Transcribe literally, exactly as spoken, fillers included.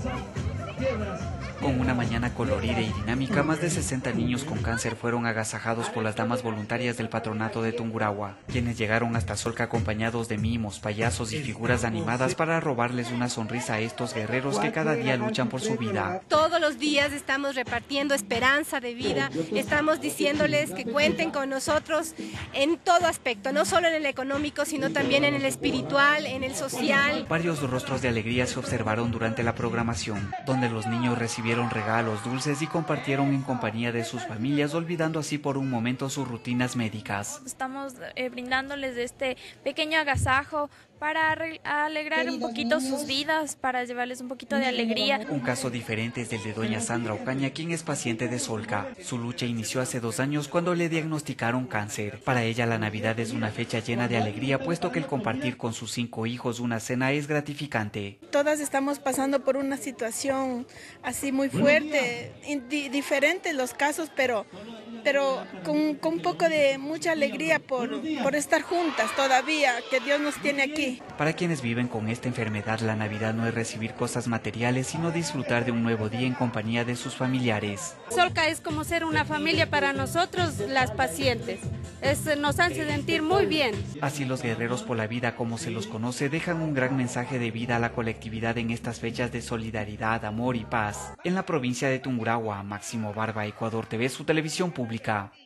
Con una mañana colorida y dinámica, más de sesenta niños con cáncer fueron agasajados por las damas voluntarias del patronato de Tungurahua, quienes llegaron hasta Solca acompañados de mimos, payasos y figuras animadas para robarles una sonrisa a estos guerreros que cada día luchan por su vida. Todos los días estamos repartiendo esperanza de vida, estamos diciéndoles que cuenten con nosotros en todo aspecto, no solo en el económico, sino también en el espiritual, en el social. Varios rostros de alegría se observaron durante la programación, donde los niños recibieron regalos, dulces y compartieron en compañía de sus familias, olvidando así por un momento sus rutinas médicas. Estamos eh, brindándoles este pequeño agasajo para alegrar un poquito sus vidas, para llevarles un poquito de alegría. Un caso diferente es el de doña Sandra Ocaña, quien es paciente de Solca. Su lucha inició hace dos años cuando le diagnosticaron cáncer. Para ella la Navidad es una fecha llena de alegría, puesto que el compartir con sus cinco hijos una cena es gratificante. Todas estamos pasando por una situación así muy fuerte, diferentes los casos, pero, pero con, con un poco de mucha alegría por, por estar juntas todavía, que Dios nos tiene aquí. Para quienes viven con esta enfermedad, la Navidad no es recibir cosas materiales, sino disfrutar de un nuevo día en compañía de sus familiares. Solca es como ser una familia para nosotros, las pacientes. Es, nos hace sentir muy bien. Así los guerreros por la vida, como se los conoce, dejan un gran mensaje de vida a la colectividad en estas fechas de solidaridad, amor y paz. En la provincia de Tungurahua, Máximo Barba, Ecuador T V, su televisión pública.